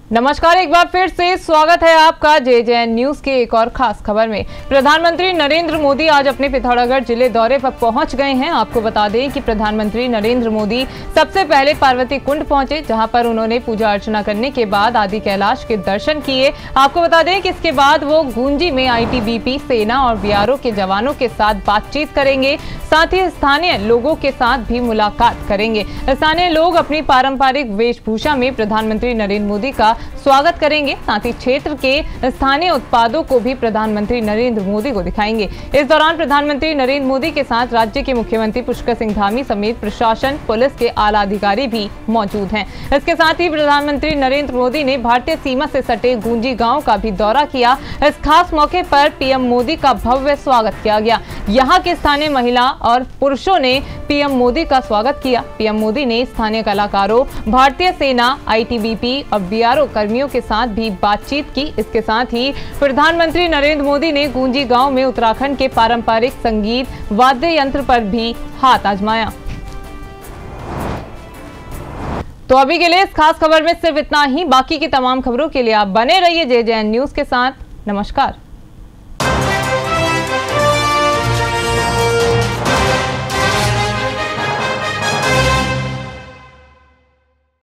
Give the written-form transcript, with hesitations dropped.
नमस्कार, एक बार फिर से स्वागत है आपका JJN न्यूज के एक और खास खबर में। प्रधानमंत्री नरेंद्र मोदी आज अपने पिथौरागढ़ जिले दौरे पर पहुंच गए हैं। आपको बता दें कि प्रधानमंत्री नरेंद्र मोदी सबसे पहले पार्वती कुंड पहुंचे, जहां पर उन्होंने पूजा अर्चना करने के बाद आदि कैलाश के दर्शन किए। आपको बता दें कि इसके बाद वो गुंजी में ITBP, सेना और BRO के जवानों के साथ बातचीत करेंगे। साथ ही स्थानीय लोगों के साथ भी मुलाकात करेंगे। स्थानीय लोग अपनी पारंपरिक वेशभूषा में प्रधानमंत्री नरेंद्र मोदी का स्वागत करेंगे। साथ ही क्षेत्र के स्थानीय उत्पादों को भी प्रधानमंत्री नरेंद्र मोदी को दिखाएंगे। इस दौरान प्रधानमंत्री नरेंद्र मोदी के साथ राज्य के मुख्यमंत्री पुष्कर सिंह धामी समेत प्रशासन, पुलिस के आला अधिकारी भी मौजूद हैं। इसके साथ ही प्रधानमंत्री नरेंद्र मोदी ने भारतीय सीमा से सटे गुंजी गांव का भी दौरा किया। इस खास मौके पर PM मोदी का भव्य स्वागत किया गया। यहाँ के स्थानीय महिला और पुरुषों ने PM मोदी का स्वागत किया। PM मोदी ने स्थानीय कलाकारों, भारतीय सेना, ITBP और BRO कर्मियों के साथ भी बातचीत की। इसके साथ ही प्रधानमंत्री नरेंद्र मोदी ने गुंजी गांव में उत्तराखंड के पारंपरिक संगीत वाद्य यंत्र पर भी हाथ आजमाया। तो अभी के लिए इस खास खबर में सिर्फ इतना ही। बाकी की तमाम खबरों के लिए आप बने रहिए JJN न्यूज के साथ। नमस्कार।